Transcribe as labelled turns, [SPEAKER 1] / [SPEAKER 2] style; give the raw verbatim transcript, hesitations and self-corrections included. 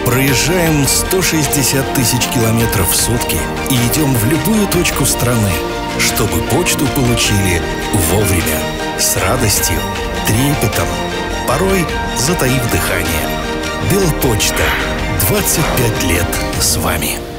[SPEAKER 1] Проезжаем сто шестьдесят тысяч километров в сутки и идем в любую точку страны, чтобы почту получили вовремя, с радостью, трепетом, порой затаив дыхание. Белпочта. двадцать пять лет с вами.